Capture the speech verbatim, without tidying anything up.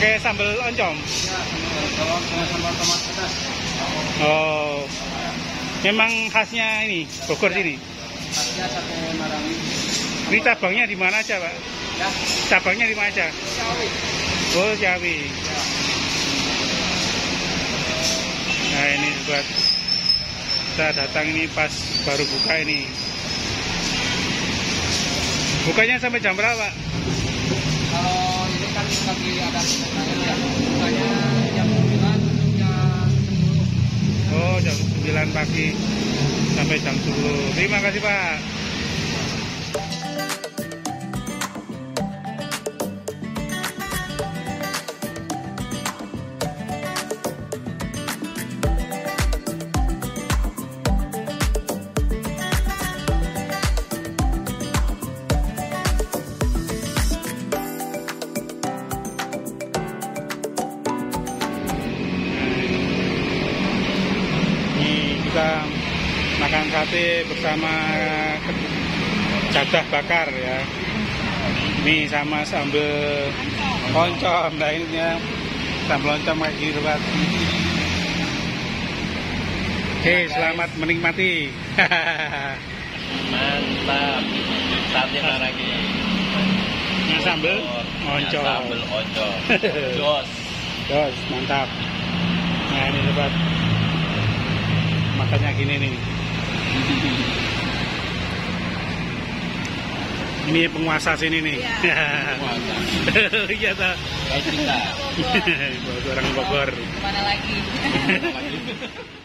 Pakai sambal oncom. Ya, sambal dengan sambal tomat pedas. Oh. Memang khasnya ini Bogor sini. Khasnya sate Marangi. Ini cabangnya di mana aja, Pak? Ya, Cabangnya di mana aja? Ciawi. Oh, Ciawi. Ya. Nah, ini buat kita datang ini pas baru buka ini. Bukanya sampai jam berapa? Kalau ini kan lagi ada kegiatan ya, bukanya jam sembilan untuk jam sepuluh. Oh, jam sembilan pagi sampai jam sepuluh. Terima kasih, Pak. Kita makan sate bersama jadah bakar ya. Ini sama sambal oncom. Nah ini ya sambal oncom kayak gitu, Pak. Oke, selamat menikmati. Mantap. Sate Marangi. Nah, sambal oncom. Sambal oncom. Jos. Jos, mantap. Nah ini sobat, makannya gini nih. Ini penguasa sini nih. Penguasa. Iya toh. Kayak kita. Orang Bogor. Mana lagi? Mana lagi?